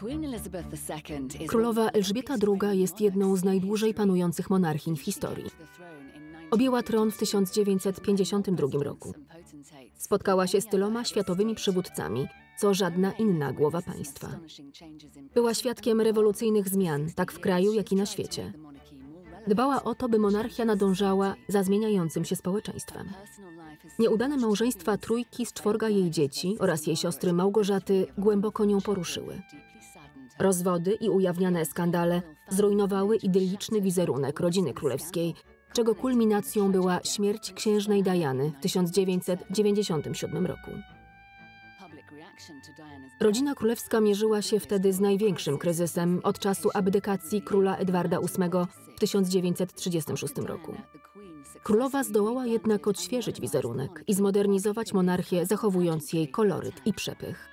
Królowa Elżbieta II jest jedną z najdłużej panujących monarchiń w historii. Objęła tron w 1952 roku. Spotkała się z tyloma światowymi przywódcami, co żadna inna głowa państwa. Była świadkiem rewolucyjnych zmian, tak w kraju, jak i na świecie. Dbała o to, by monarchia nadążała za zmieniającym się społeczeństwem. Nieudane małżeństwa trójki z czworga jej dzieci oraz jej siostry Małgorzaty głęboko nią poruszyły. Rozwody i ujawniane skandale zrujnowały idylliczny wizerunek rodziny królewskiej, czego kulminacją była śmierć księżnej Diany w 1997 roku. Rodzina królewska mierzyła się wtedy z największym kryzysem od czasu abdykacji króla Edwarda VIII w 1936 roku. Królowa zdołała jednak odświeżyć wizerunek i zmodernizować monarchię, zachowując jej koloryt i przepych.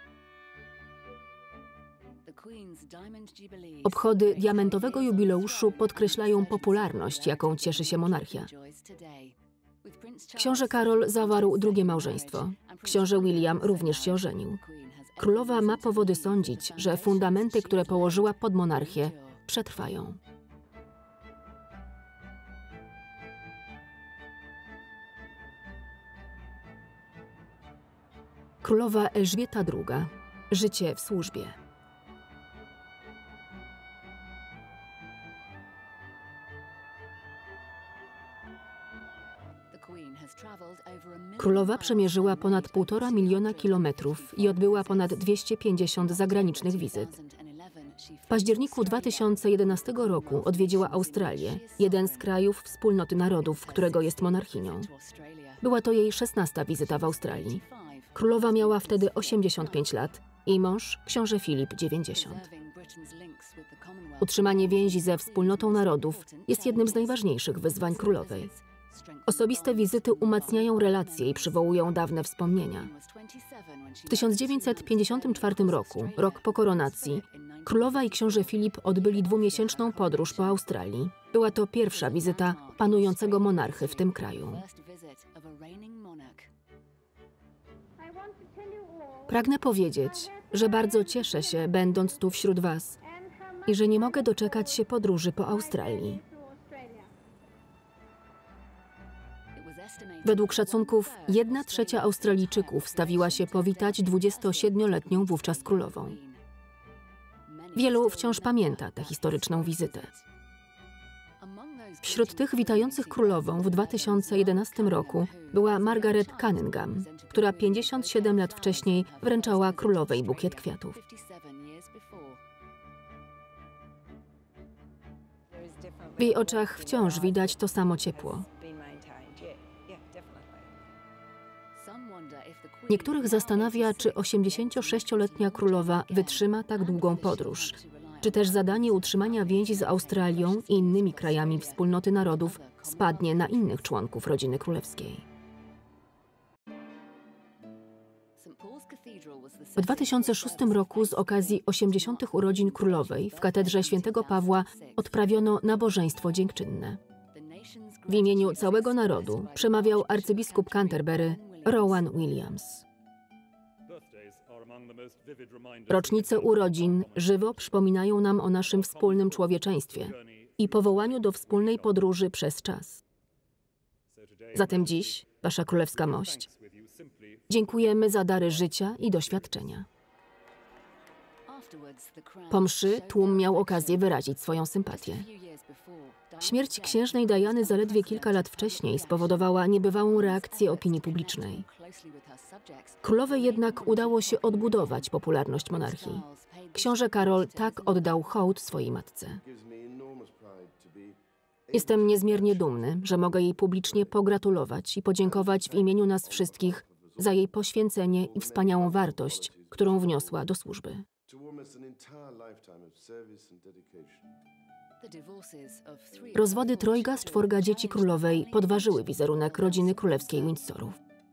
Obchody diamentowego jubileuszu podkreślają popularność, jaką cieszy się monarchia. Książę Karol zawarł drugie małżeństwo. Książę William również się ożenił. Królowa ma powody sądzić, że fundamenty, które położyła pod monarchię, przetrwają. Królowa Elżbieta II. Życie w służbie. Królowa przemierzyła ponad 1,5 miliona kilometrów i odbyła ponad 250 zagranicznych wizyt. W październiku 2011 roku odwiedziła Australię, jeden z krajów Wspólnoty Narodów, którego jest monarchinią. Była to jej 16. wizyta w Australii. Królowa miała wtedy 85 lat, jej mąż, książę Filip, 90. Utrzymanie więzi ze Wspólnotą Narodów jest jednym z najważniejszych wyzwań królowej. Osobiste wizyty umacniają relacje i przywołują dawne wspomnienia. W 1954 roku, rok po koronacji, królowa i książę Filip odbyli 2-miesięczną podróż po Australii. Była to pierwsza wizyta panującego monarchy w tym kraju. Pragnę powiedzieć, że bardzo cieszę się, będąc tu wśród Was, i że nie mogę doczekać się podróży po Australii. Według szacunków 1/3 Australijczyków stawiła się powitać 27-letnią wówczas królową. Wielu wciąż pamięta tę historyczną wizytę. Wśród tych witających królową w 2011 roku była Margaret Cunningham, która 57 lat wcześniej wręczała królowej bukiet kwiatów. W jej oczach wciąż widać to samo ciepło. Niektórych zastanawia, czy 86-letnia królowa wytrzyma tak długą podróż, czy też zadanie utrzymania więzi z Australią i innymi krajami Wspólnoty Narodów spadnie na innych członków rodziny królewskiej. W 2006 roku z okazji 80. urodzin królowej w katedrze Świętego Pawła odprawiono nabożeństwo dziękczynne. W imieniu całego narodu przemawiał arcybiskup Canterbury Rowan Williams. Rocznice urodzin żywo przypominają nam o naszym wspólnym człowieczeństwie i powołaniu do wspólnej podróży przez czas. Zatem dziś, Wasza Królewska Mość, dziękujemy za dary życia i doświadczenia. Po mszy tłum miał okazję wyrazić swoją sympatię. Śmierć księżnej Diany zaledwie kilka lat wcześniej spowodowała niebywałą reakcję opinii publicznej. Królowej jednak udało się odbudować popularność monarchii. Książę Karol tak oddał hołd swojej matce. Jestem niezmiernie dumny, że mogę jej publicznie pogratulować i podziękować w imieniu nas wszystkich za jej poświęcenie i wspaniałą wartość, którą wniosła do służby. Rozwody trojga z czworga dzieci królowej podważyły wizerunek rodziny królewskiej Windsorów.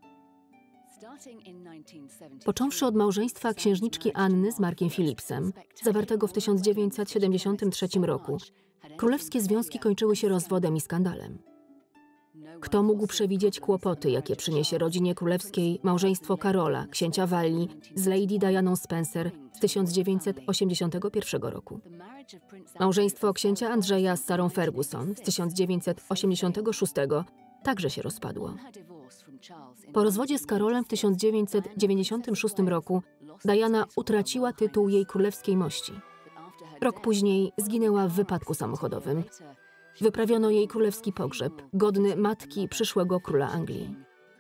Począwszy od małżeństwa księżniczki Anny z Markiem Philipsem, zawartego w 1973 roku, królewskie związki kończyły się rozwodem i skandalem. Kto mógł przewidzieć kłopoty, jakie przyniesie rodzinie królewskiej małżeństwo Karola, księcia Walii, z Lady Dianą Spencer z 1981 roku? Małżeństwo księcia Andrzeja z Sarą Ferguson z 1986 także się rozpadło. Po rozwodzie z Karolem w 1996 roku Diana utraciła tytuł jej królewskiej mości. Rok później zginęła w wypadku samochodowym. Wyprawiono jej królewski pogrzeb, godny matki przyszłego króla Anglii.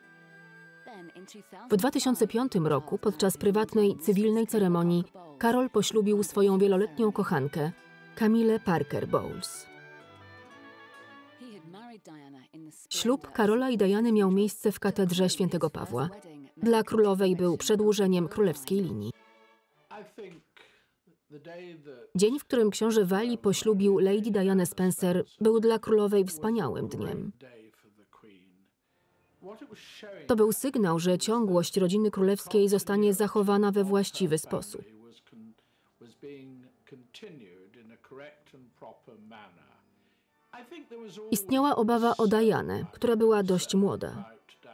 W 2005 roku podczas prywatnej, cywilnej ceremonii Karol poślubił swoją wieloletnią kochankę, Camillę Parker Bowles. Ślub Karola i Diany miał miejsce w katedrze Świętego Pawła. Dla królowej był przedłużeniem królewskiej linii. Dzień, w którym książę Walii poślubił Lady Dianę Spencer, był dla królowej wspaniałym dniem. To był sygnał, że ciągłość rodziny królewskiej zostanie zachowana we właściwy sposób. Istniała obawa o Dianę, która była dość młoda.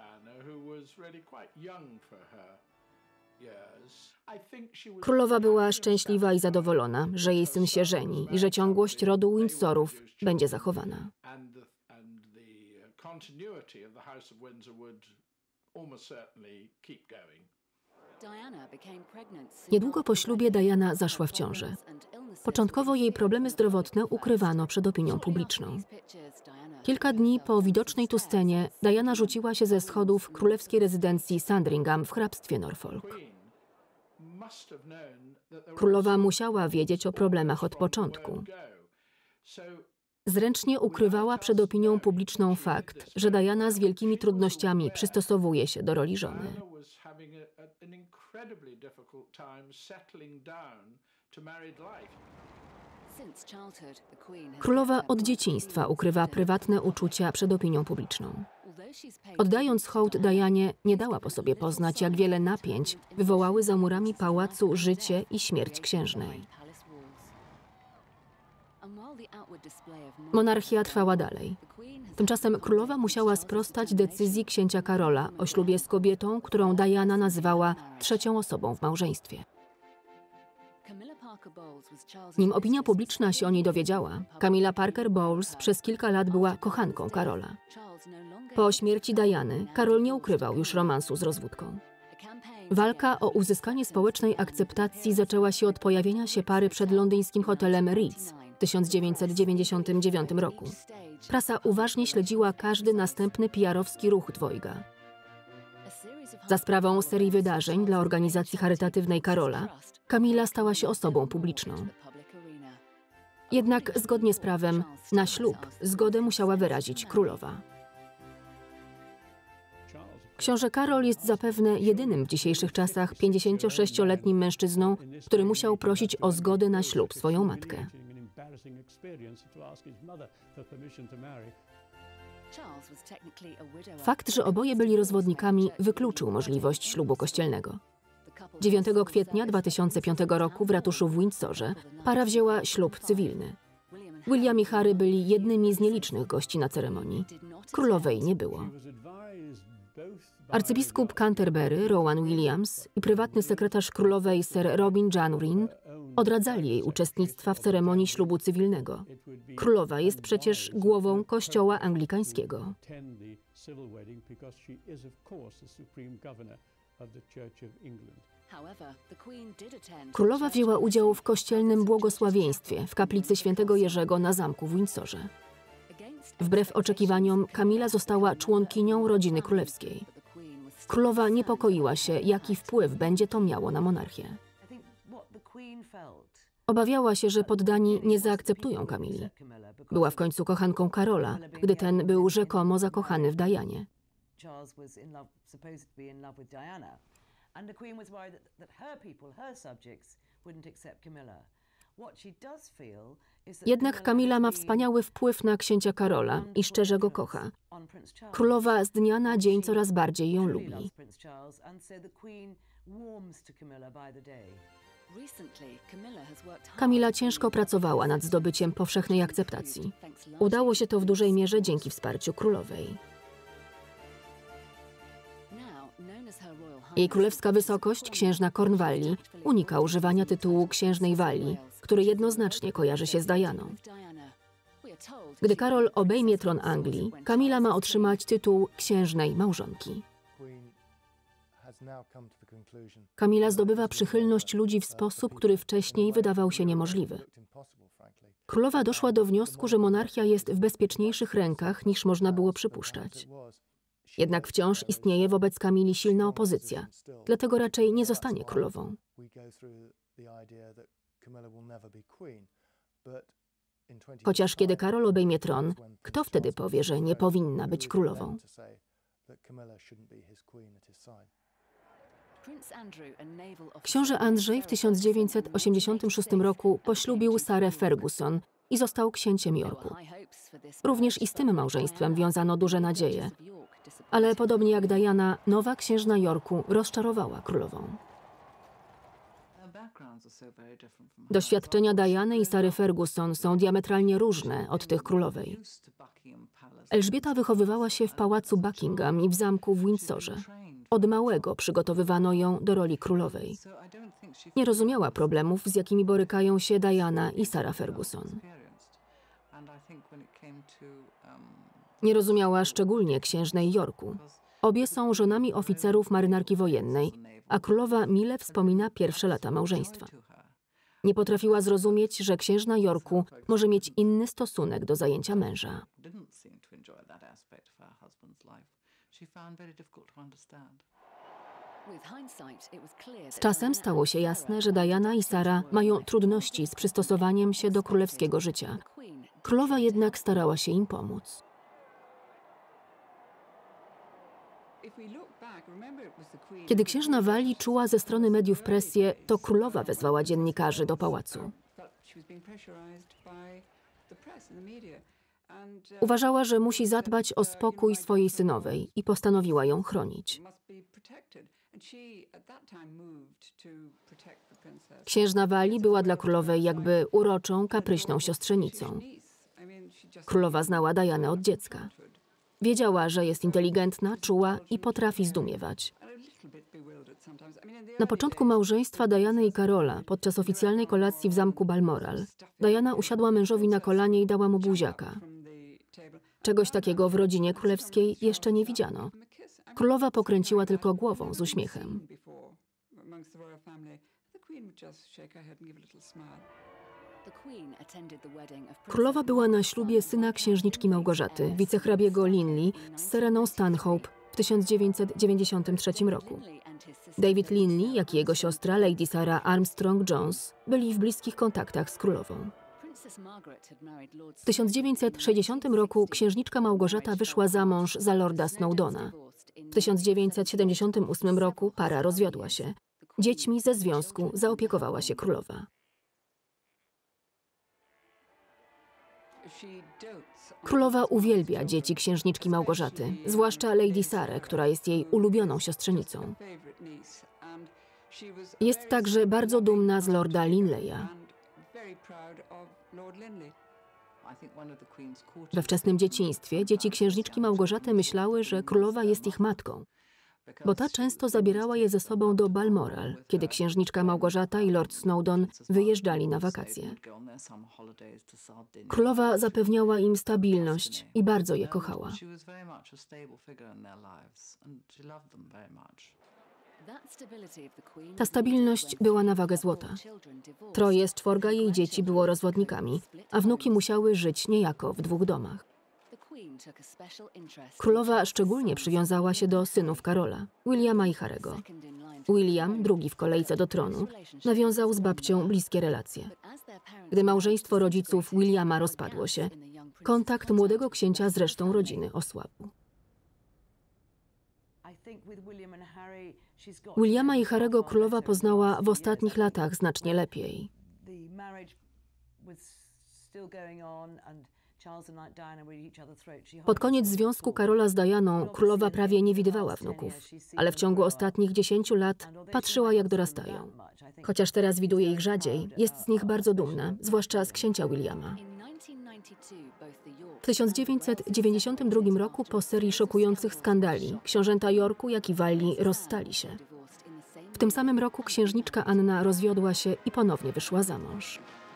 Królowa była szczęśliwa i zadowolona, że jej syn się żeni i że ciągłość rodu Windsorów będzie zachowana. Niedługo po ślubie Diana zaszła w ciążę. Początkowo jej problemy zdrowotne ukrywano przed opinią publiczną. Kilka dni po widocznej tu scenie Diana rzuciła się ze schodów królewskiej rezydencji Sandringham w hrabstwie Norfolk. Królowa musiała wiedzieć o problemach od początku. Zręcznie ukrywała przed opinią publiczną fakt, że Diana z wielkimi trudnościami przystosowuje się do roli żony. Królowa od dzieciństwa ukrywa prywatne uczucia przed opinią publiczną. Oddając hołd Dianie, nie dała po sobie poznać, jak wiele napięć wywołały za murami pałacu życie i śmierć księżnej. Monarchia trwała dalej. Tymczasem królowa musiała sprostać decyzji księcia Karola o ślubie z kobietą, którą Diana nazywała trzecią osobą w małżeństwie. Nim opinia publiczna się o niej dowiedziała, Camilla Parker Bowles przez kilka lat była kochanką Karola. Po śmierci Diany Karol nie ukrywał już romansu z rozwódką. Walka o uzyskanie społecznej akceptacji zaczęła się od pojawienia się pary przed londyńskim hotelem Ritz w 1999 roku. Prasa uważnie śledziła każdy następny PR-owski ruch dwojga. Za sprawą serii wydarzeń dla organizacji charytatywnej Karola, Camilla stała się osobą publiczną. Jednak zgodnie z prawem, na ślub zgodę musiała wyrazić królowa. Książę Karol jest zapewne jedynym w dzisiejszych czasach 56-letnim mężczyzną, który musiał prosić o zgodę na ślub swoją matkę. Fakt, że oboje byli rozwodnikami, wykluczył możliwość ślubu kościelnego. 9 kwietnia 2005 roku w ratuszu w Windsorze para wzięła ślub cywilny. William i Harry byli jednymi z nielicznych gości na ceremonii. Królowej nie było. Arcybiskup Canterbury, Rowan Williams i prywatny sekretarz królowej Sir Robin Janurin odradzali jej uczestnictwa w ceremonii ślubu cywilnego. Królowa jest przecież głową kościoła anglikańskiego. Królowa wzięła udział w kościelnym błogosławieństwie w kaplicy świętego Jerzego na zamku w Windsorze. Wbrew oczekiwaniom Camilla została członkinią rodziny królewskiej. Królowa niepokoiła się, jaki wpływ będzie to miało na monarchię. Obawiała się, że poddani nie zaakceptują Camilli. Była w końcu kochanką Karola, gdy ten był rzekomo zakochany w Dianie. Jednak Camilla ma wspaniały wpływ na księcia Karola i szczerze go kocha. Królowa z dnia na dzień coraz bardziej ją lubi. Camilla ciężko pracowała nad zdobyciem powszechnej akceptacji. Udało się to w dużej mierze dzięki wsparciu królowej. Jej królewska wysokość, księżna Cornwalli, unika używania tytułu księżnej Walii, który jednoznacznie kojarzy się z Dianą. Gdy Karol obejmie tron Anglii, Kamila ma otrzymać tytuł księżnej małżonki. Kamila zdobywa przychylność ludzi w sposób, który wcześniej wydawał się niemożliwy. Królowa doszła do wniosku, że monarchia jest w bezpieczniejszych rękach, niż można było przypuszczać. Jednak wciąż istnieje wobec Kamili silna opozycja, dlatego raczej nie zostanie królową. Chociaż kiedy Karol obejmie tron, kto wtedy powie, że nie powinna być królową? Książę Andrzej w 1986 roku poślubił Sarę Ferguson i został księciem Yorku. Również i z tym małżeństwem wiązano duże nadzieje, ale podobnie jak Diana, nowa księżna Yorku rozczarowała królową. Doświadczenia Diany i Sary Ferguson są diametralnie różne od tych królowej. Elżbieta wychowywała się w pałacu Buckingham i w zamku w Windsorze. Od małego przygotowywano ją do roli królowej. Nie rozumiała problemów, z jakimi borykają się Diana i Sara Ferguson. Nie rozumiała szczególnie księżnej Yorku. Obie są żonami oficerów marynarki wojennej, a królowa mile wspomina pierwsze lata małżeństwa. Nie potrafiła zrozumieć, że księżna Yorku może mieć inny stosunek do zajęcia męża. Z czasem stało się jasne, że Diana i Sara mają trudności z przystosowaniem się do królewskiego życia. Królowa jednak starała się im pomóc. Kiedy księżna Walii czuła ze strony mediów presję, to królowa wezwała dziennikarzy do pałacu. Uważała, że musi zadbać o spokój swojej synowej i postanowiła ją chronić. Księżna Walii była dla królowej jakby uroczą, kapryśną siostrzenicą. Królowa znała Dianę od dziecka. Wiedziała, że jest inteligentna, czuła i potrafi zdumiewać. Na początku małżeństwa Diany i Karola, podczas oficjalnej kolacji w zamku Balmoral, Diana usiadła mężowi na kolanie i dała mu buziaka. Czegoś takiego w rodzinie królewskiej jeszcze nie widziano. Królowa pokręciła tylko głową z uśmiechem. Królowa była na ślubie syna księżniczki Małgorzaty, wicehrabiego Linley, z Sereną Stanhope w 1993 roku. David Linley, jak i jego siostra Lady Sarah Armstrong-Jones byli w bliskich kontaktach z królową. W 1960 roku księżniczka Małgorzata wyszła za mąż za lorda Snowdona. W 1978 roku para rozwiodła się. Dziećmi ze związku zaopiekowała się królowa. Królowa uwielbia dzieci księżniczki Małgorzaty, zwłaszcza Lady Sarę, która jest jej ulubioną siostrzenicą. Jest także bardzo dumna z lorda Linleya. We wczesnym dzieciństwie dzieci księżniczki Małgorzaty myślały, że królowa jest ich matką, bo ta często zabierała je ze sobą do Balmoral, kiedy księżniczka Małgorzata i lord Snowdon wyjeżdżali na wakacje. Królowa zapewniała im stabilność i bardzo je kochała. Ta stabilność była na wagę złota. Troje z czworga jej dzieci było rozwodnikami, a wnuki musiały żyć niejako w dwóch domach. Królowa szczególnie przywiązała się do synów Karola, Williama i Harry'ego. William, drugi w kolejce do tronu, nawiązał z babcią bliskie relacje. Gdy małżeństwo rodziców Williama rozpadło się, kontakt młodego księcia z resztą rodziny osłabł. Williama i Harry'ego królowa poznała w ostatnich latach znacznie lepiej. Pod koniec związku Karola z Dianą królowa prawie nie widywała wnuków, ale w ciągu ostatnich 10 lat patrzyła, jak dorastają. Chociaż teraz widuje ich rzadziej, jest z nich bardzo dumna, zwłaszcza z księcia Williama. W 1992 roku po serii szokujących skandali książęta Yorku, jak i Walli rozstali się. W tym samym roku księżniczka Anna rozwiodła się i ponownie wyszła za mąż.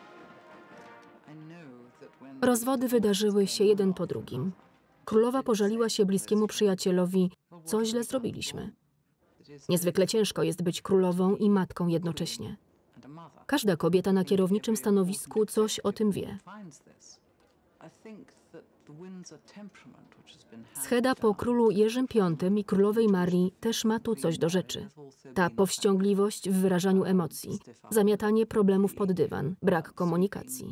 Rozwody wydarzyły się jeden po drugim. Królowa pożaliła się bliskiemu przyjacielowi, co źle zrobiliśmy. Niezwykle ciężko jest być królową i matką jednocześnie. Każda kobieta na kierowniczym stanowisku coś o tym wie. Scheda po królu Jerzym V i królowej Marii też ma tu coś do rzeczy. Ta powściągliwość w wyrażaniu emocji, zamiatanie problemów pod dywan, brak komunikacji.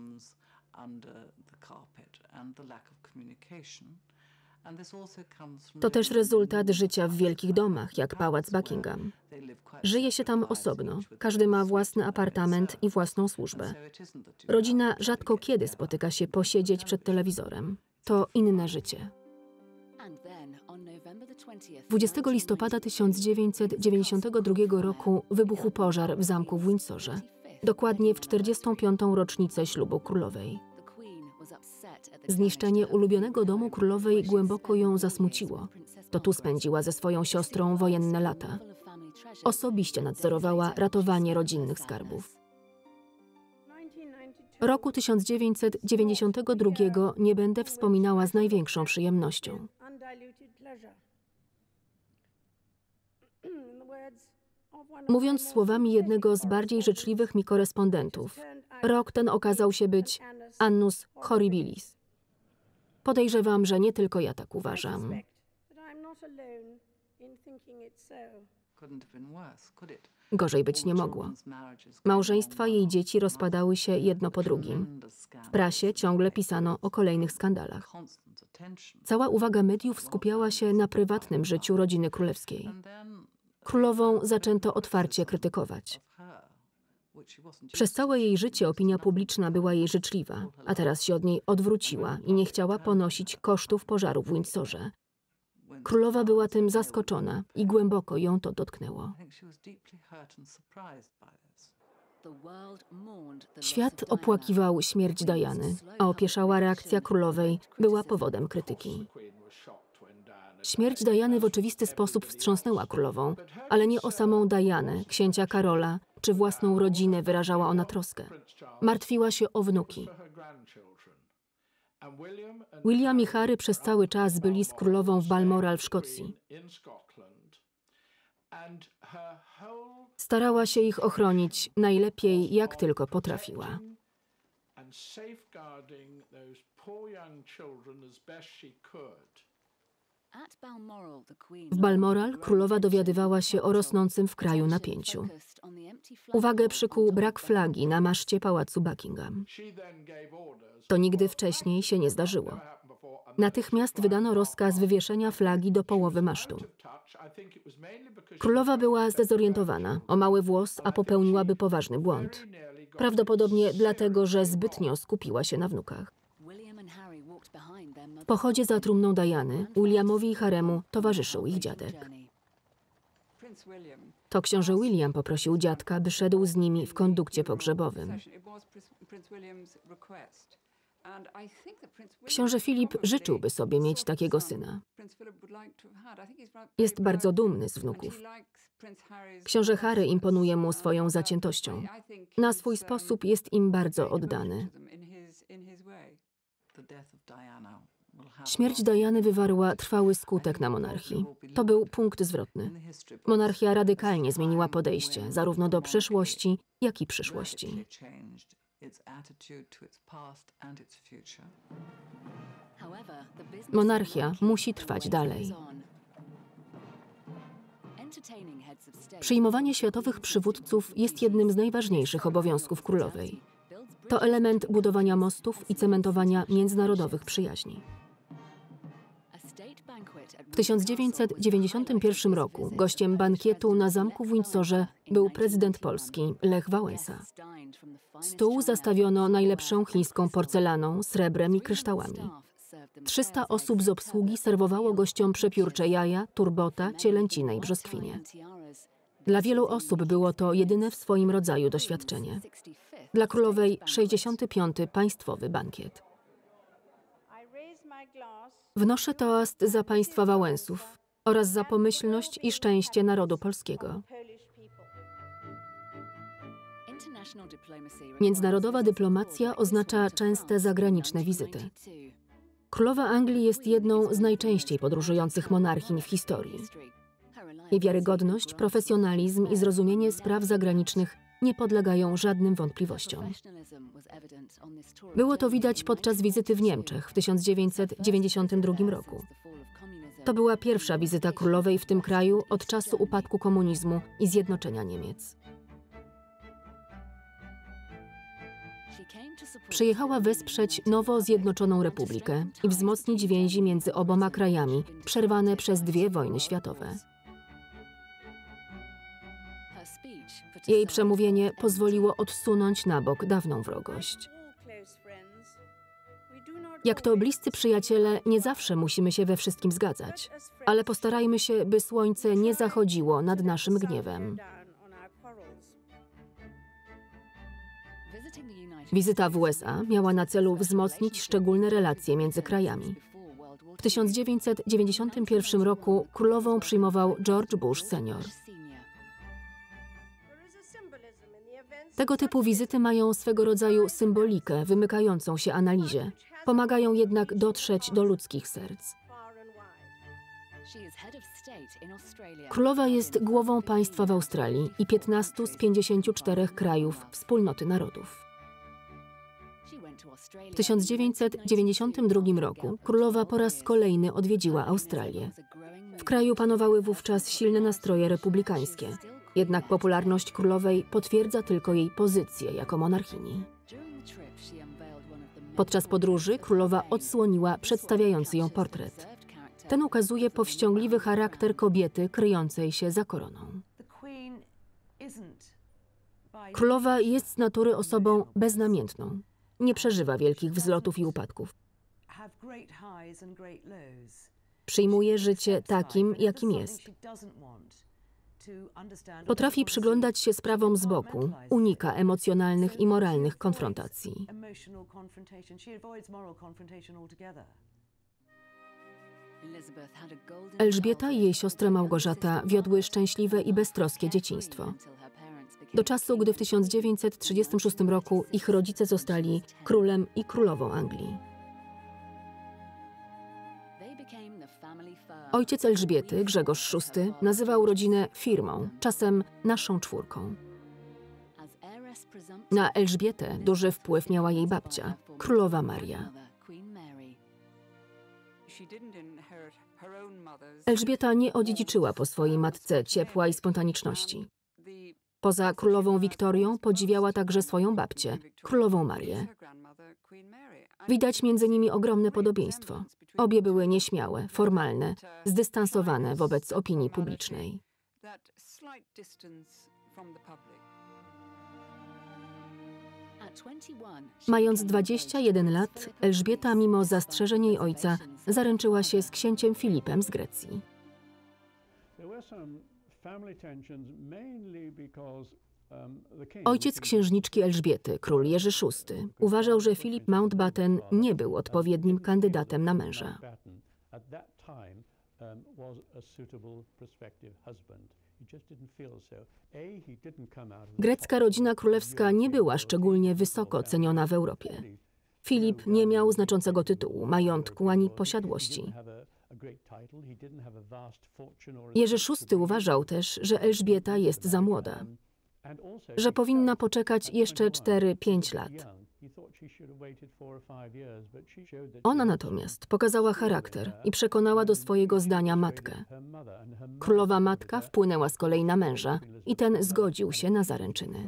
To też rezultat życia w wielkich domach, jak pałac Buckingham. Żyje się tam osobno, każdy ma własny apartament i własną służbę. Rodzina rzadko kiedy spotyka się posiedzieć przed telewizorem. To inne życie. 20 listopada 1992 roku wybuchł pożar w zamku w Windsorze, dokładnie w 45. rocznicę ślubu królowej. Zniszczenie ulubionego domu królowej głęboko ją zasmuciło. To tu spędziła ze swoją siostrą wojenne lata. Osobiście nadzorowała ratowanie rodzinnych skarbów. Roku 1992 nie będę wspominała z największą przyjemnością. Mówiąc słowami jednego z bardziej życzliwych mi korespondentów, rok ten okazał się być annus horribilis. Podejrzewam, że nie tylko ja tak uważam. Gorzej być nie mogło. Małżeństwa jej dzieci rozpadały się jedno po drugim. W prasie ciągle pisano o kolejnych skandalach. Cała uwaga mediów skupiała się na prywatnym życiu rodziny królewskiej. Królową zaczęto otwarcie krytykować. Przez całe jej życie opinia publiczna była jej życzliwa, a teraz się od niej odwróciła i nie chciała ponosić kosztów pożaru w Windsorze. Królowa była tym zaskoczona i głęboko ją to dotknęło. Świat opłakiwał śmierć Diany, a opieszała reakcja królowej była powodem krytyki. Śmierć Diany w oczywisty sposób wstrząsnęła królową, ale nie o samą Dianę, księcia Karola czy własną rodzinę wyrażała ona troskę. Martwiła się o wnuki. William i Harry przez cały czas byli z królową w Balmoral w Szkocji. Starała się ich ochronić najlepiej, jak tylko potrafiła. W Balmoral królowa dowiadywała się o rosnącym w kraju napięciu. Uwagę przykuł brak flagi na maszcie pałacu Buckingham. To nigdy wcześniej się nie zdarzyło. Natychmiast wydano rozkaz wywieszenia flagi do połowy masztu. Królowa była zdezorientowana, o mały włos, a popełniłaby poważny błąd. Prawdopodobnie dlatego, że zbytnio skupiła się na wnukach. W pochodzie za trumną Diany, Williamowi i Haremu towarzyszył ich dziadek. To książę William poprosił dziadka, by szedł z nimi w kondukcie pogrzebowym. Książę Filip życzyłby sobie mieć takiego syna. Jest bardzo dumny z wnuków. Książę Harry imponuje mu swoją zaciętością. Na swój sposób jest im bardzo oddany. Śmierć Diany wywarła trwały skutek na monarchii. To był punkt zwrotny. Monarchia radykalnie zmieniła podejście zarówno do przeszłości, jak i przyszłości. Monarchia musi trwać dalej. Przyjmowanie światowych przywódców jest jednym z najważniejszych obowiązków królowej. To element budowania mostów i cementowania międzynarodowych przyjaźni. W 1991 roku gościem bankietu na zamku w Windsorze był prezydent Polski Lech Wałęsa. Stół zastawiono najlepszą chińską porcelaną, srebrem i kryształami. 300 osób z obsługi serwowało gościom przepiórcze jaja, turbota, cielęcinę i brzoskwinię. Dla wielu osób było to jedyne w swoim rodzaju doświadczenie. Dla królowej 65. państwowy bankiet. Wnoszę toast za państwa Wałęsów oraz za pomyślność i szczęście narodu polskiego. Międzynarodowa dyplomacja oznacza częste zagraniczne wizyty. Królowa Anglii jest jedną z najczęściej podróżujących monarchiń w historii. Jej wiarygodność, profesjonalizm i zrozumienie spraw zagranicznych nie podlegają żadnym wątpliwościom. Było to widać podczas wizyty w Niemczech w 1992 roku. To była pierwsza wizyta królowej w tym kraju od czasu upadku komunizmu i zjednoczenia Niemiec. Przyjechała wesprzeć nowo zjednoczoną republikę i wzmocnić więzi między oboma krajami, przerwane przez 2 wojny światowe. Jej przemówienie pozwoliło odsunąć na bok dawną wrogość. Jak to bliscy przyjaciele, nie zawsze musimy się we wszystkim zgadzać, ale postarajmy się, by słońce nie zachodziło nad naszym gniewem. Wizyta w USA miała na celu wzmocnić szczególne relacje między krajami. W 1991 roku królową przyjmował George Bush senior. Tego typu wizyty mają swego rodzaju symbolikę wymykającą się analizie. Pomagają jednak dotrzeć do ludzkich serc. Królowa jest głową państwa w Australii i 15 z 54 krajów wspólnoty narodów. W 1992 roku królowa po raz kolejny odwiedziła Australię. W kraju panowały wówczas silne nastroje republikańskie. Jednak popularność królowej potwierdza tylko jej pozycję jako monarchini. Podczas podróży królowa odsłoniła przedstawiający ją portret. Ten ukazuje powściągliwy charakter kobiety kryjącej się za koroną. Królowa jest z natury osobą beznamiętną. Nie przeżywa wielkich wzlotów i upadków. Przyjmuje życie takim, jakim jest. Potrafi przyglądać się sprawom z boku, unika emocjonalnych i moralnych konfrontacji. Elżbieta i jej siostra Małgorzata wiodły szczęśliwe i beztroskie dzieciństwo. Do czasu, gdy w 1936 roku ich rodzice zostali królem i królową Anglii. Ojciec Elżbiety, Grzegorz VI, nazywał rodzinę firmą, czasem naszą czwórką. Na Elżbietę duży wpływ miała jej babcia, królowa Maria. Elżbieta nie odziedziczyła po swojej matce ciepła i spontaniczności. Poza królową Wiktorią podziwiała także swoją babcię, królową Marię. Widać między nimi ogromne podobieństwo. Obie były nieśmiałe, formalne, zdystansowane wobec opinii publicznej. Mając 21 lat, Elżbieta, mimo zastrzeżeń jej ojca, zaręczyła się z księciem Filipem z Grecji. Ojciec księżniczki Elżbiety, król Jerzy VI, uważał, że Filip Mountbatten nie był odpowiednim kandydatem na męża. Grecka rodzina królewska nie była szczególnie wysoko ceniona w Europie. Filip nie miał znaczącego tytułu, majątku ani posiadłości. Jerzy VI uważał też, że Elżbieta jest za młoda, że powinna poczekać jeszcze 4–5 lat. Ona natomiast pokazała charakter i przekonała do swojego zdania matkę. Królowa matka wpłynęła z kolei na męża i ten zgodził się na zaręczyny.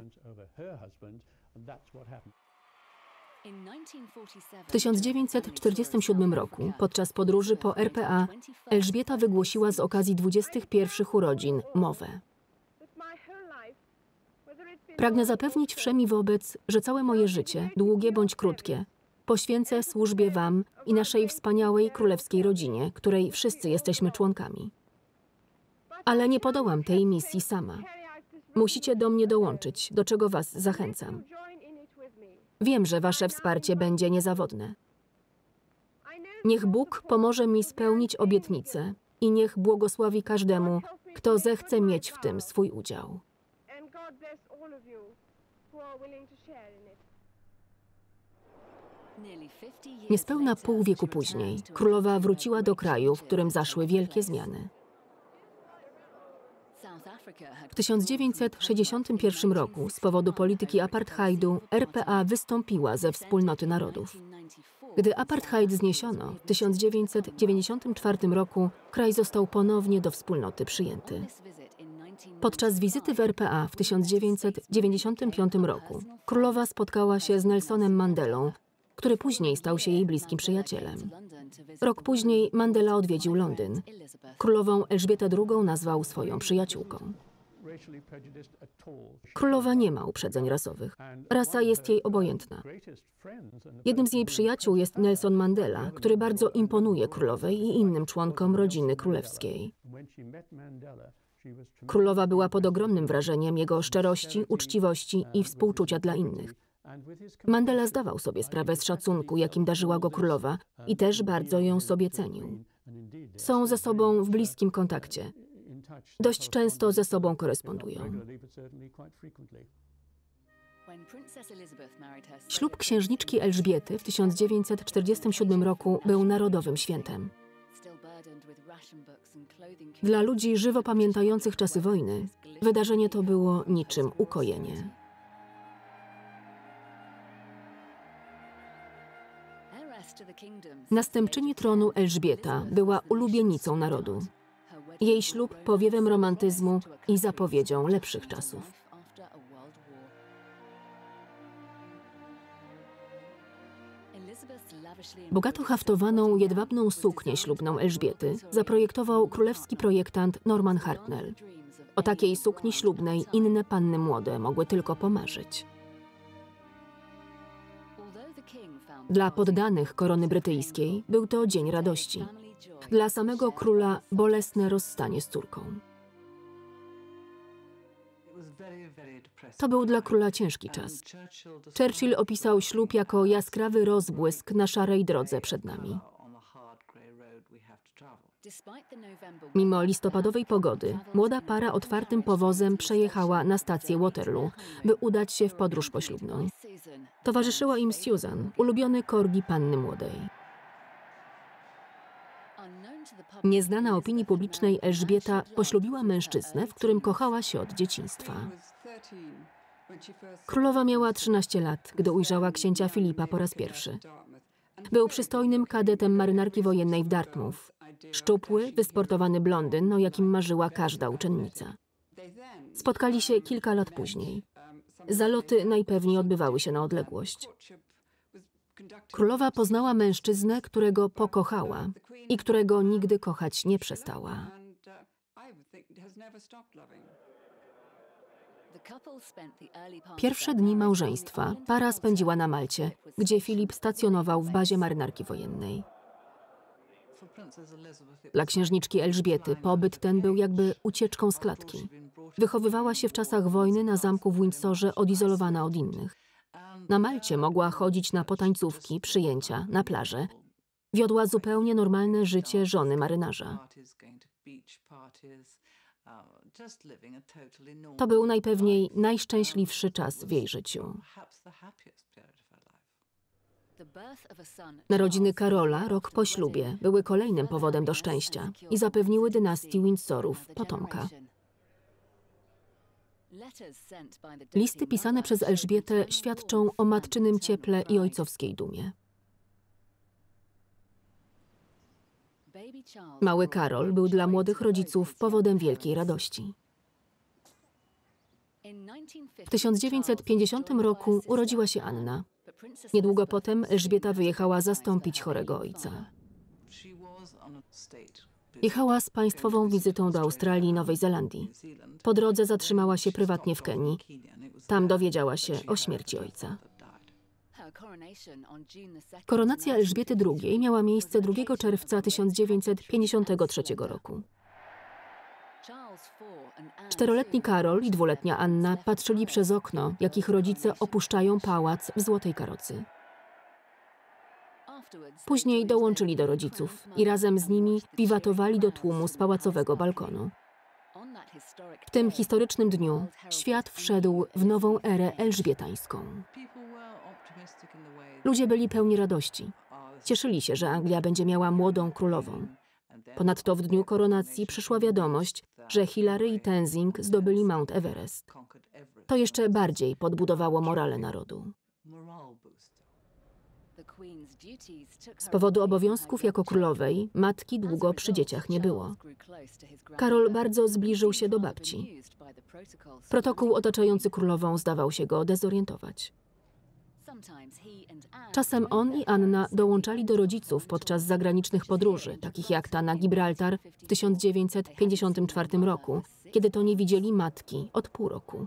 W 1947 roku, podczas podróży po RPA, Elżbieta wygłosiła z okazji 21 urodzin mowę. Pragnę zapewnić wszemi wobec, że całe moje życie, długie bądź krótkie, poświęcę służbie wam i naszej wspaniałej królewskiej rodzinie, której wszyscy jesteśmy członkami. Ale nie podołam tej misji sama. Musicie do mnie dołączyć, do czego was zachęcam. Wiem, że wasze wsparcie będzie niezawodne. Niech Bóg pomoże mi spełnić obietnicę i niech błogosławi każdemu, kto zechce mieć w tym swój udział. Niespełna pół wieku później królowa wróciła do kraju, w którym zaszły wielkie zmiany. W 1961 roku z powodu polityki apartheidu RPA wystąpiła ze wspólnoty narodów. Gdy apartheid zniesiono, w 1994 roku kraj został ponownie do wspólnoty przyjęty. Podczas wizyty w RPA w 1995 roku królowa spotkała się z Nelsonem Mandelą, który później stał się jej bliskim przyjacielem. Rok później Mandela odwiedził Londyn. Królową Elżbietę II nazwał swoją przyjaciółką. Królowa nie ma uprzedzeń rasowych. Rasa jest jej obojętna. Jednym z jej przyjaciół jest Nelson Mandela, który bardzo imponuje królowej i innym członkom rodziny królewskiej. Królowa była pod ogromnym wrażeniem jego szczerości, uczciwości i współczucia dla innych. Mandela zdawał sobie sprawę z szacunku, jakim darzyła go królowa i też bardzo ją sobie cenił. Są ze sobą w bliskim kontakcie. Dość często ze sobą korespondują. Ślub księżniczki Elżbiety w 1947 roku był narodowym świętem. Dla ludzi żywo pamiętających czasy wojny wydarzenie to było niczym ukojenie. Następczyni tronu Elżbieta była ulubienicą narodu. Jej ślub powiewem romantyzmu i zapowiedzią lepszych czasów. Bogato haftowaną jedwabną suknię ślubną Elżbiety zaprojektował królewski projektant Norman Hartnell. O takiej sukni ślubnej inne panny młode mogły tylko pomarzyć. Dla poddanych korony brytyjskiej był to dzień radości. Dla samego króla bolesne rozstanie z córką. To był dla króla ciężki czas. Churchill opisał ślub jako jaskrawy rozbłysk na szarej drodze przed nami. Mimo listopadowej pogody, młoda para otwartym powozem przejechała na stację Waterloo, by udać się w podróż poślubną. Towarzyszyła im Susan, ulubiony korgi panny młodej. Nieznana opinii publicznej Elżbieta poślubiła mężczyznę, w którym kochała się od dzieciństwa. Królowa miała 13 lat, gdy ujrzała księcia Filipa po raz pierwszy. Był przystojnym kadetem marynarki wojennej w Dartmouth. Szczupły, wysportowany blondyn, o jakim marzyła każda uczennica. Spotkali się kilka lat później. Zaloty najpewniej odbywały się na odległość. Królowa poznała mężczyznę, którego pokochała i którego nigdy kochać nie przestała. Pierwsze dni małżeństwa para spędziła na Malcie, gdzie Filip stacjonował w bazie marynarki wojennej. Dla księżniczki Elżbiety pobyt ten był jakby ucieczką z klatki. Wychowywała się w czasach wojny na zamku w Windsorze odizolowana od innych. Na Malcie mogła chodzić na potańcówki, przyjęcia, na plażę. Wiodła zupełnie normalne życie żony marynarza. To był najpewniej najszczęśliwszy czas w jej życiu. Narodziny Karola rok po ślubie były kolejnym powodem do szczęścia i zapewniły dynastii Windsorów potomka. Listy pisane przez Elżbietę świadczą o matczynym cieple i ojcowskiej dumie. Mały Karol był dla młodych rodziców powodem wielkiej radości. W 1950 roku urodziła się Anna. Niedługo potem Elżbieta wyjechała zastąpić chorego ojca. Jechała z państwową wizytą do Australii i Nowej Zelandii. Po drodze zatrzymała się prywatnie w Kenii. Tam dowiedziała się o śmierci ojca. Koronacja Elżbiety II miała miejsce 2 czerwca 1953 roku. 4-letni Karol i 2-letnia Anna patrzyli przez okno, jak ich rodzice opuszczają pałac w złotej karocy. Później dołączyli do rodziców i razem z nimi wiwatowali do tłumu z pałacowego balkonu. W tym historycznym dniu świat wszedł w nową erę elżbietańską. Ludzie byli pełni radości. Cieszyli się, że Anglia będzie miała młodą królową. Ponadto w dniu koronacji przyszła wiadomość, że Hilary i Tenzing zdobyli Mount Everest. To jeszcze bardziej podbudowało morale narodu. Z powodu obowiązków jako królowej matki długo przy dzieciach nie było. Karol bardzo zbliżył się do babci. Protokół otaczający królową zdawał się go dezorientować. Czasem on i Anna dołączali do rodziców podczas zagranicznych podróży, takich jak ta na Gibraltar w 1954 roku, kiedy to nie widzieli matki od pół roku.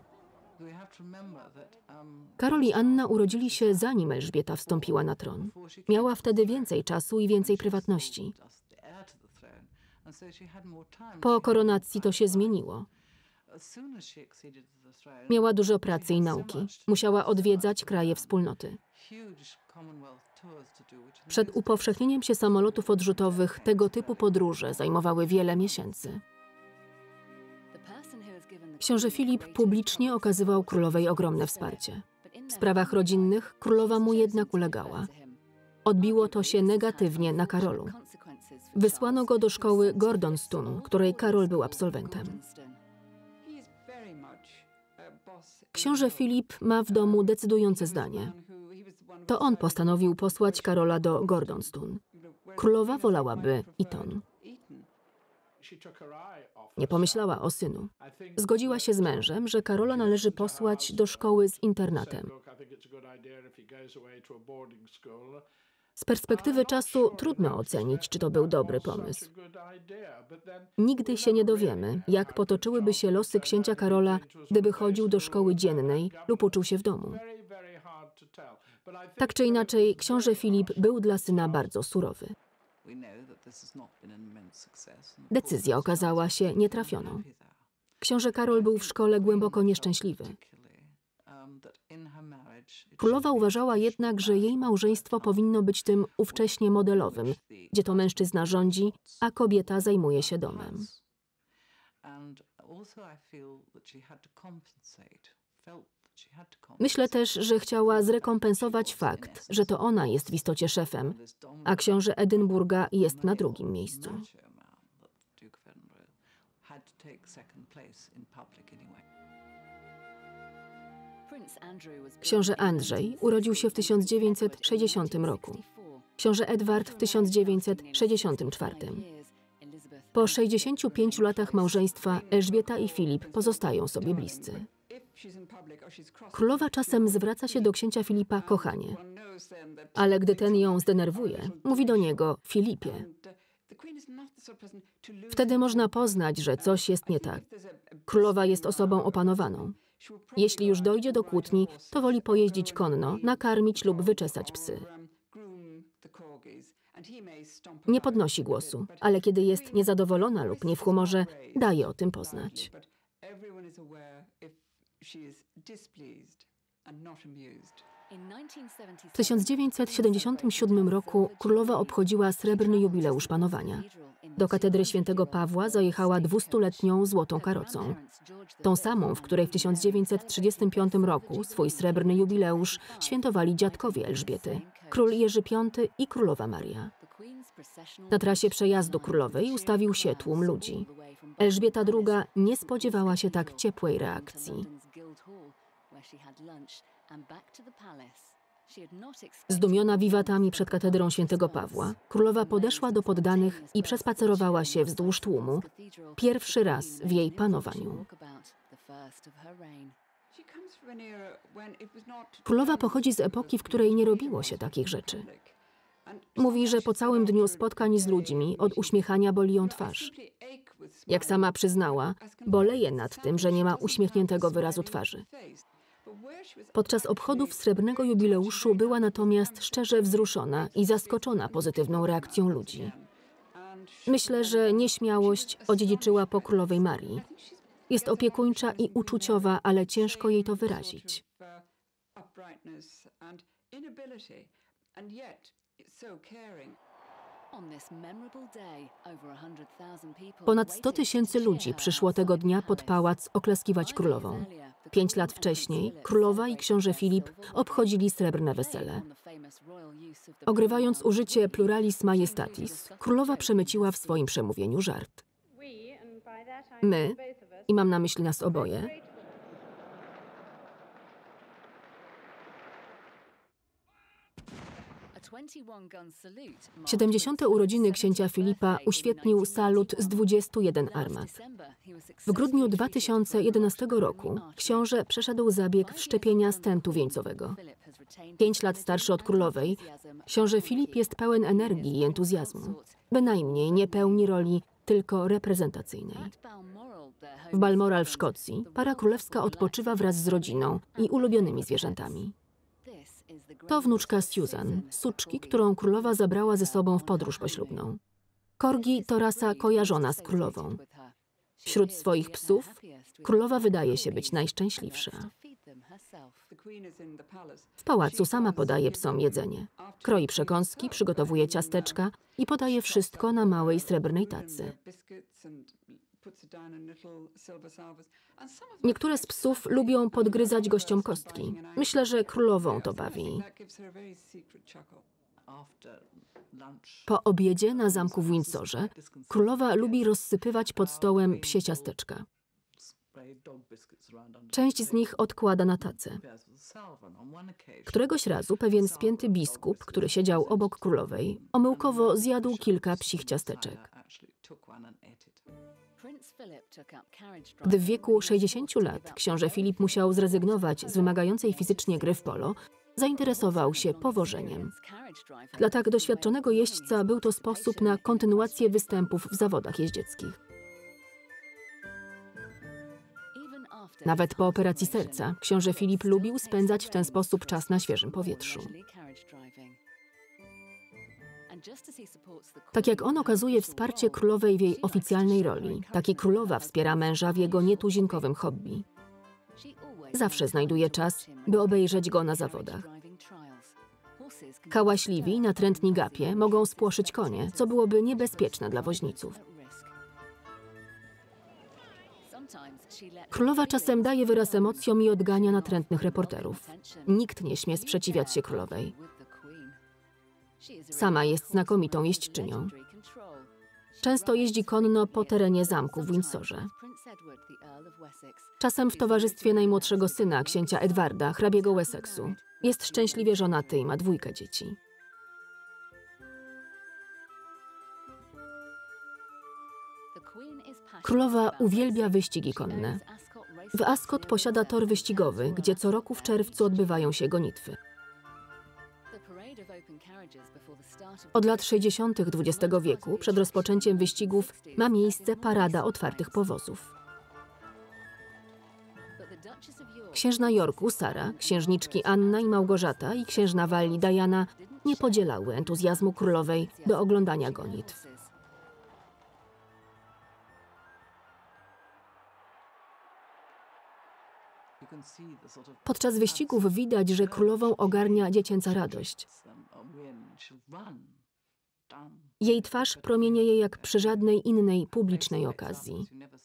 Karol i Anna urodzili się zanim Elżbieta wstąpiła na tron. Miała wtedy więcej czasu i więcej prywatności. Po koronacji to się zmieniło. Miała dużo pracy i nauki. Musiała odwiedzać kraje wspólnoty. Przed upowszechnieniem się samolotów odrzutowych tego typu podróże zajmowały wiele miesięcy. Książę Filip publicznie okazywał królowej ogromne wsparcie. W sprawach rodzinnych królowa mu jednak ulegała. Odbiło to się negatywnie na Karolu. Wysłano go do szkoły Gordonstoun, której Karol był absolwentem. Książę Filip ma w domu decydujące zdanie. To on postanowił posłać Karola do Gordonstoun. Królowa wolałaby Eton. Nie pomyślała o synu. Zgodziła się z mężem, że Karola należy posłać do szkoły z internatem. Z perspektywy czasu trudno ocenić, czy to był dobry pomysł. Nigdy się nie dowiemy, jak potoczyłyby się losy księcia Karola, gdyby chodził do szkoły dziennej lub uczył się w domu. Tak czy inaczej, książę Filip był dla syna bardzo surowy. Decyzja okazała się nietrafioną. Książę Karol był w szkole głęboko nieszczęśliwy. Królowa uważała jednak, że jej małżeństwo powinno być tym ówcześnie modelowym, gdzie to mężczyzna rządzi, a kobieta zajmuje się domem. Myślę też, że chciała zrekompensować fakt, że to ona jest w istocie szefem, a książę Edynburga jest na drugim miejscu. Książę Andrzej urodził się w 1960 roku. Książę Edward w 1964. Po 65 latach małżeństwa Elżbieta i Filip pozostają sobie bliscy. Królowa czasem zwraca się do księcia Filipa kochanie, ale gdy ten ją zdenerwuje, mówi do niego Filipie. Wtedy można poznać, że coś jest nie tak. Królowa jest osobą opanowaną. Jeśli już dojdzie do kłótni, to woli pojeździć konno, nakarmić lub wyczesać psy. Nie podnosi głosu, ale kiedy jest niezadowolona lub nie w humorze, daje o tym poznać. W 1977 roku królowa obchodziła srebrny jubileusz panowania. Do katedry świętego Pawła zajechała 200-letnią złotą karocą. Tą samą, w której w 1935 roku swój srebrny jubileusz świętowali dziadkowie Elżbiety, król Jerzy V i królowa Maria. Na trasie przejazdu królowej ustawił się tłum ludzi. Elżbieta II nie spodziewała się tak ciepłej reakcji. Zdumiona wiwatami przed katedrą świętego Pawła, królowa podeszła do poddanych i przespacerowała się wzdłuż tłumu, pierwszy raz w jej panowaniu. Królowa pochodzi z epoki, w której nie robiło się takich rzeczy. Mówi, że po całym dniu spotkań z ludźmi od uśmiechania boli ją twarz. Jak sama przyznała, boleje nad tym, że nie ma uśmiechniętego wyrazu twarzy. Podczas obchodów srebrnego jubileuszu była natomiast szczerze wzruszona i zaskoczona pozytywną reakcją ludzi. Myślę, że nieśmiałość odziedziczyła po królowej Marii. Jest opiekuńcza i uczuciowa, ale ciężko jej to wyrazić. Ponad 100 000 ludzi przyszło tego dnia pod pałac oklaskiwać królową. 5 lat wcześniej królowa i książę Filip obchodzili srebrne wesele. Ogrywając użycie pluralis majestatis, królowa przemyciła w swoim przemówieniu żart. My, i mam na myśli nas oboje, 70. urodziny księcia Filipa uświetnił salut z 21 armat. W grudniu 2011 roku książę przeszedł zabieg wszczepienia stentu wieńcowego. 5 lat starszy od królowej, książę Filip jest pełen energii i entuzjazmu. Bynajmniej nie pełni roli tylko reprezentacyjnej. W Balmoral w Szkocji para królewska odpoczywa wraz z rodziną i ulubionymi zwierzętami. To wnuczka Susan, suczki, którą królowa zabrała ze sobą w podróż poślubną. Korgi to rasa kojarzona z królową. Wśród swoich psów królowa wydaje się być najszczęśliwsza. W pałacu sama podaje psom jedzenie. Kroi przekąski, przygotowuje ciasteczka i podaje wszystko na małej srebrnej tacy. Niektóre z psów lubią podgryzać gościom kostki. Myślę, że królową to bawi. Po obiedzie na zamku w Windsorze królowa lubi rozsypywać pod stołem psie ciasteczka. Część z nich odkłada na tacę. Któregoś razu pewien spięty biskup, który siedział obok królowej, omyłkowo zjadł kilka psich ciasteczek. Gdy w wieku 60 lat książę Filip musiał zrezygnować z wymagającej fizycznie gry w polo, zainteresował się powożeniem. Dla tak doświadczonego jeźdźca był to sposób na kontynuację występów w zawodach jeździeckich. Nawet po operacji serca książę Filip lubił spędzać w ten sposób czas na świeżym powietrzu. Tak jak on okazuje wsparcie królowej w jej oficjalnej roli, tak i królowa wspiera męża w jego nietuzinkowym hobby. Zawsze znajduje czas, by obejrzeć go na zawodach. Hałaśliwi i natrętni gapie mogą spłoszyć konie, co byłoby niebezpieczne dla woźniców. Królowa czasem daje wyraz emocjom i odgania natrętnych reporterów. Nikt nie śmie sprzeciwiać się królowej. Sama jest znakomitą jeźdźczynią. Często jeździ konno po terenie zamku w Windsorze. Czasem w towarzystwie najmłodszego syna, księcia Edwarda, hrabiego Wessexu. Jest szczęśliwie żonaty i ma 2 dzieci. Królowa uwielbia wyścigi konne. W Ascot posiada tor wyścigowy, gdzie co roku w czerwcu odbywają się gonitwy. Od lat 60. XX wieku, przed rozpoczęciem wyścigów, ma miejsce parada otwartych powozów. Księżna Yorku, Sara, księżniczki Anna i Małgorzata i księżna Walii Diana nie podzielały entuzjazmu królowej do oglądania gonitw. Podczas wyścigów widać, że królową ogarnia dziecięca radość. Jej twarz promienieje jak przy żadnej innej publicznej okazji.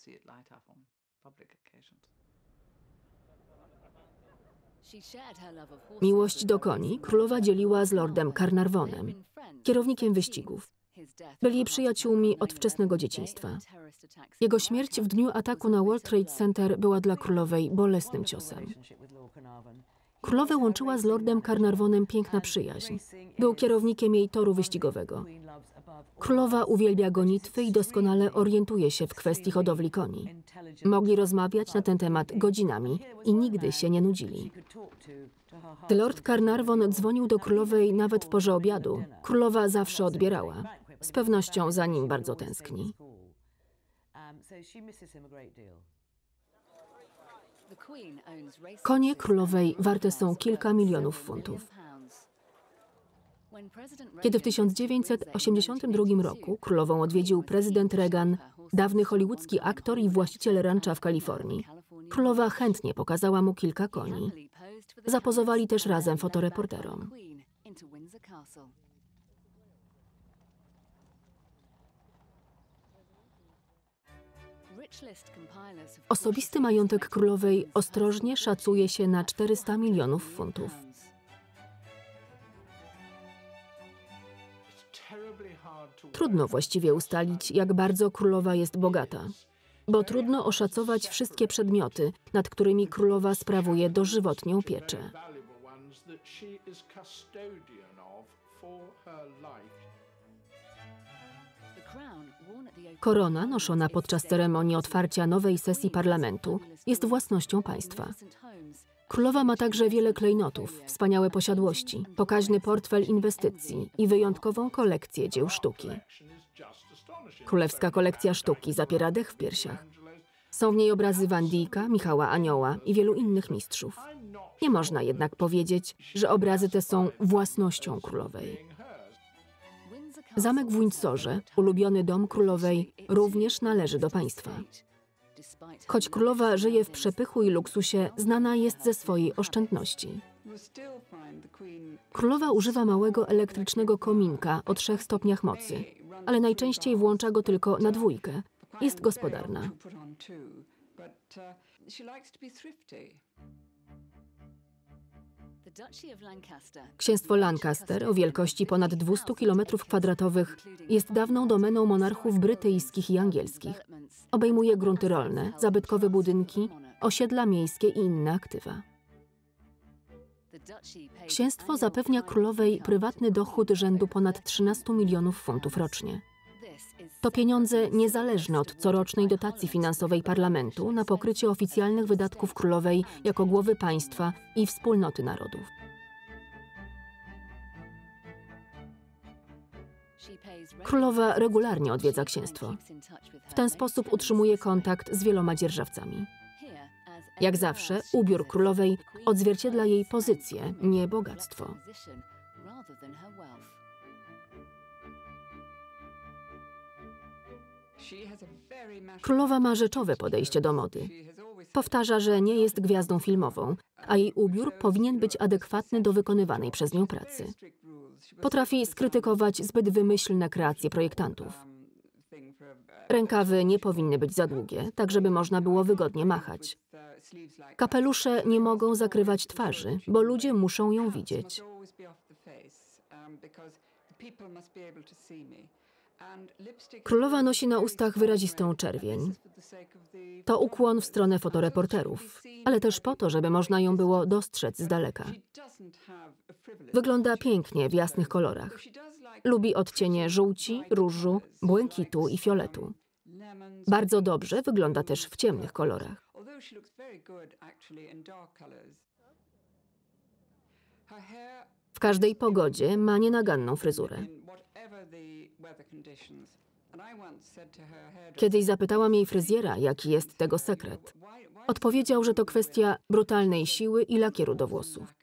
Miłość do koni królowa dzieliła z lordem Carnarvonem, kierownikiem wyścigów. Byli przyjaciółmi od wczesnego dzieciństwa. Jego śmierć w dniu ataku na World Trade Center była dla królowej bolesnym ciosem. Królowę łączyła z lordem Carnarvonem piękna przyjaźń. Był kierownikiem jej toru wyścigowego. Królowa uwielbia gonitwy i doskonale orientuje się w kwestii hodowli koni. Mogli rozmawiać na ten temat godzinami i nigdy się nie nudzili. Gdy lord Carnarvon dzwonił do królowej nawet w porze obiadu, królowa zawsze odbierała. Z pewnością za nim bardzo tęskni. Konie królowej warte są kilka milionów funtów. Kiedy w 1982 roku królową odwiedził prezydent Reagan, dawny hollywoodzki aktor i właściciel rancha w Kalifornii, królowa chętnie pokazała mu kilka koni. Zapozowali też razem fotoreporterom. Osobisty majątek królowej ostrożnie szacuje się na 400 milionów funtów. Trudno właściwie ustalić, jak bardzo królowa jest bogata, bo trudno oszacować wszystkie przedmioty, nad którymi królowa sprawuje dożywotnią pieczę. Korona noszona podczas ceremonii otwarcia nowej sesji parlamentu jest własnością państwa. Królowa ma także wiele klejnotów, wspaniałe posiadłości, pokaźny portfel inwestycji i wyjątkową kolekcję dzieł sztuki. Królewska kolekcja sztuki zapiera dech w piersiach. Są w niej obrazy Van Dycka, Michała Anioła i wielu innych mistrzów. Nie można jednak powiedzieć, że obrazy te są własnością królowej. Zamek w Windsorze, ulubiony dom królowej, również należy do państwa. Choć królowa żyje w przepychu i luksusie, znana jest ze swojej oszczędności. Królowa używa małego elektrycznego kominka o 3 stopniach mocy, ale najczęściej włącza go tylko na 2. Jest gospodarna. Księstwo Lancaster o wielkości ponad 200 km² jest dawną domeną monarchów brytyjskich i angielskich. Obejmuje grunty rolne, zabytkowe budynki, osiedla miejskie i inne aktywa. Księstwo zapewnia królowej prywatny dochód rzędu ponad 13 milionów funtów rocznie. To pieniądze niezależne od corocznej dotacji finansowej parlamentu na pokrycie oficjalnych wydatków królowej jako głowy państwa i wspólnoty narodów. Królowa regularnie odwiedza księstwo. W ten sposób utrzymuje kontakt z wieloma dzierżawcami. Jak zawsze, ubiór królowej odzwierciedla jej pozycję, nie bogactwo. Królowa ma rzeczowe podejście do mody. Powtarza, że nie jest gwiazdą filmową, a jej ubiór powinien być adekwatny do wykonywanej przez nią pracy. Potrafi skrytykować zbyt wymyślne kreacje projektantów. Rękawy nie powinny być za długie, tak żeby można było wygodnie machać. Kapelusze nie mogą zakrywać twarzy, bo ludzie muszą ją widzieć. Królowa nosi na ustach wyrazistą czerwień. To ukłon w stronę fotoreporterów, ale też po to, żeby można ją było dostrzec z daleka. Wygląda pięknie w jasnych kolorach. Lubi odcienie żółci, różu, błękitu i fioletu. Bardzo dobrze wygląda też w ciemnych kolorach. W każdej pogodzie ma nienaganną fryzurę. Kiedyś zapytałam jej fryzjera, jaki jest tego sekret. Odpowiedział, że to kwestia brutalnej siły i lakieru do włosów.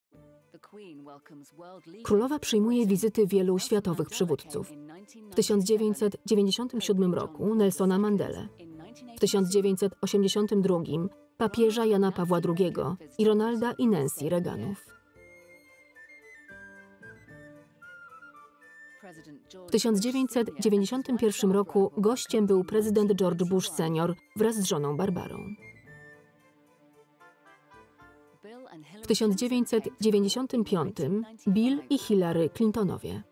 Królowa przyjmuje wizyty wielu światowych przywódców. W 1997 roku Nelsona Mandelę, w 1982 papieża Jana Pawła II i Ronalda i Nancy Reaganów. W 1991 roku gościem był prezydent George Bush senior wraz z żoną Barbarą. W 1995 Bill i Hillary Clintonowie.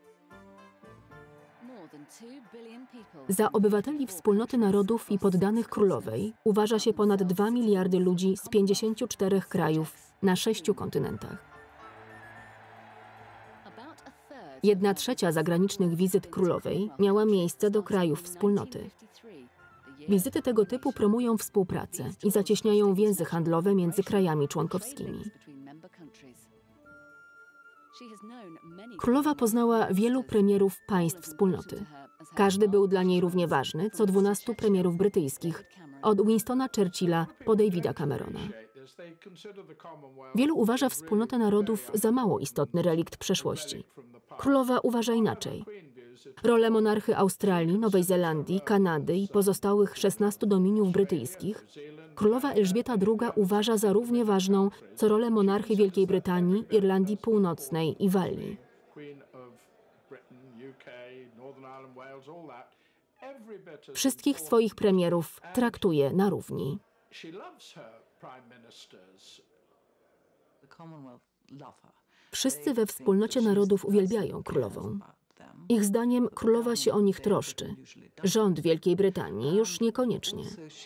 Za obywateli Wspólnoty Narodów i poddanych królowej uważa się ponad 2 miliardy ludzi z 54 krajów na 6 kontynentach. 1/3 zagranicznych wizyt królowej miała miejsce do krajów wspólnoty. Wizyty tego typu promują współpracę i zacieśniają więzy handlowe między krajami członkowskimi. Królowa poznała wielu premierów państw wspólnoty. Każdy był dla niej równie ważny, co 12 premierów brytyjskich, od Winstona Churchilla po Davida Camerona. Wielu uważa Wspólnotę Narodów za mało istotny relikt przeszłości. Królowa uważa inaczej. Rolę monarchy Australii, Nowej Zelandii, Kanady i pozostałych 16 dominiów brytyjskich królowa Elżbieta II uważa za równie ważną, co rolę monarchy Wielkiej Brytanii, Irlandii Północnej i Walii. Wszystkich swoich premierów traktuje na równi. Wszyscy we wspólnocie narodów uwielbiają królową. Ich zdaniem królowa się o nich troszczy. Rząd Wielkiej Brytanii już niekoniecznie.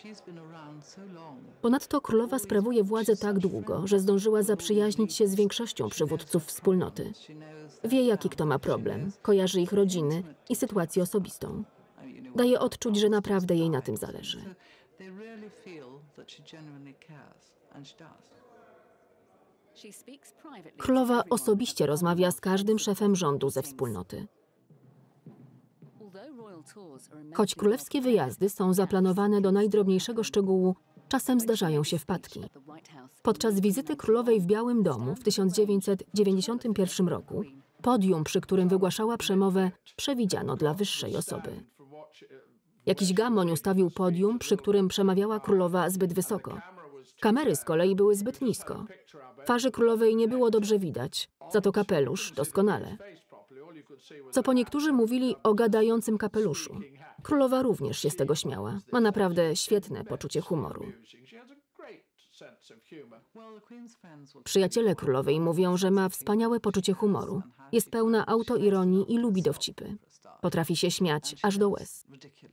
Ponadto królowa sprawuje władzę tak długo, że zdążyła zaprzyjaźnić się z większością przywódców wspólnoty. Wie, jaki kto ma problem, kojarzy ich rodziny i sytuację osobistą. Daje odczuć, że naprawdę jej na tym zależy. Królowa osobiście rozmawia z każdym szefem rządu ze wspólnoty. Choć królewskie wyjazdy są zaplanowane do najdrobniejszego szczegółu, czasem zdarzają się wpadki. Podczas wizyty królowej w Białym Domu w 1991 roku podium, przy którym wygłaszała przemowę, przewidziano dla wyższej osoby. Jakiś gamoń ustawił podium, przy którym przemawiała królowa zbyt wysoko. Kamery z kolei były zbyt nisko. Twarzy królowej nie było dobrze widać, za to kapelusz doskonale. Co po niektórzy mówili o gadającym kapeluszu. Królowa również się z tego śmiała. Ma naprawdę świetne poczucie humoru. Przyjaciele królowej mówią, że ma wspaniałe poczucie humoru. Jest pełna autoironii i lubi dowcipy. Potrafi się śmiać aż do łez.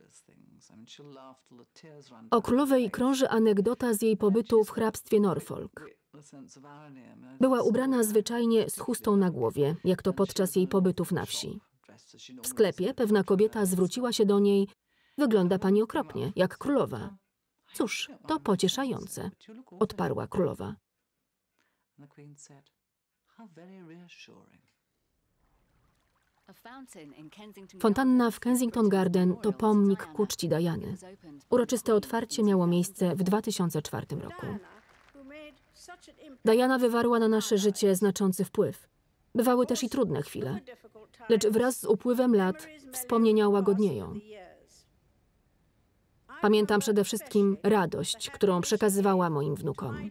O królowej krąży anegdota z jej pobytu w hrabstwie Norfolk. Była ubrana zwyczajnie z chustą na głowie, jak to podczas jej pobytów na wsi. W sklepie pewna kobieta zwróciła się do niej: „Wygląda pani okropnie, jak królowa”. „Cóż, to pocieszające”, odparła królowa. Fontanna w Kensington Garden to pomnik ku czci Diany. Uroczyste otwarcie miało miejsce w 2004 roku. Diana wywarła na nasze życie znaczący wpływ. Bywały też i trudne chwile, lecz wraz z upływem lat wspomnienia łagodnieją. Pamiętam przede wszystkim radość, którą przekazywała moim wnukom.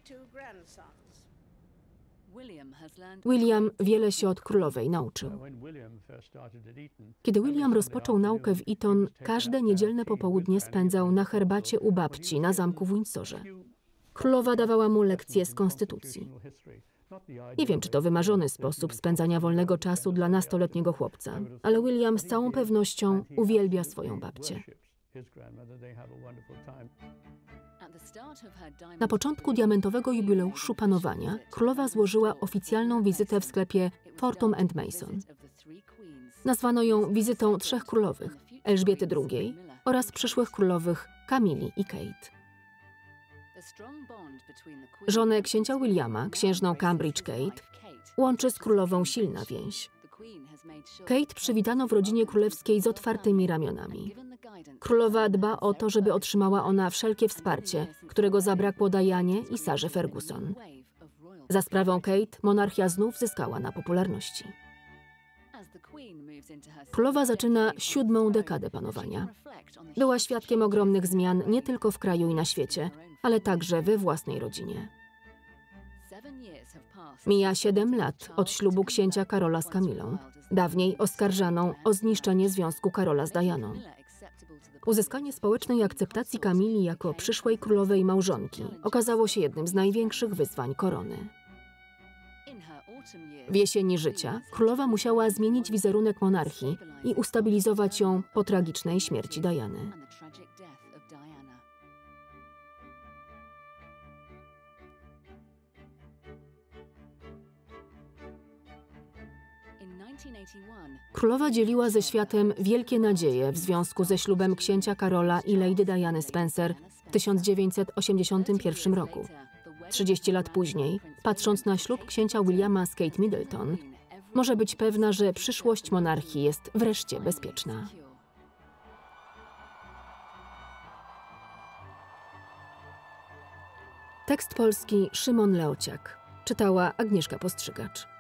William wiele się od królowej nauczył. Kiedy William rozpoczął naukę w Eton, każde niedzielne popołudnie spędzał na herbacie u babci na zamku w Windsorze. Królowa dawała mu lekcje z konstytucji. Nie wiem, czy to wymarzony sposób spędzania wolnego czasu dla nastoletniego chłopca, ale William z całą pewnością uwielbia swoją babcię. Na początku diamentowego jubileuszu panowania królowa złożyła oficjalną wizytę w sklepie Fortnum & Mason. Nazwano ją wizytą trzech królowych, Elżbiety II oraz przyszłych królowych Kamili i Kate. Żonę księcia Williama, księżną Cambridge Kate, łączy z królową silna więź. Kate przywitano w rodzinie królewskiej z otwartymi ramionami. Królowa dba o to, żeby otrzymała ona wszelkie wsparcie, którego zabrakło Dianie i Sarze Ferguson. Za sprawą Kate monarchia znów zyskała na popularności. Królowa zaczyna 7. dekadę panowania. Była świadkiem ogromnych zmian nie tylko w kraju i na świecie, ale także we własnej rodzinie. Mija 7 lat od ślubu księcia Karola z Kamilą, dawniej oskarżaną o zniszczenie związku Karola z Dianą. Uzyskanie społecznej akceptacji Kamili jako przyszłej królowej małżonki okazało się jednym z największych wyzwań korony. W jesieni życia królowa musiała zmienić wizerunek monarchii i ustabilizować ją po tragicznej śmierci Diany. Królowa dzieliła ze światem wielkie nadzieje w związku ze ślubem księcia Karola i Lady Diany Spencer w 1981 roku. 30 lat później, patrząc na ślub księcia Williama z Kate Middleton, może być pewna, że przyszłość monarchii jest wreszcie bezpieczna. Tekst polski Szymon Leociak. Czytała Agnieszka Postrzygacz.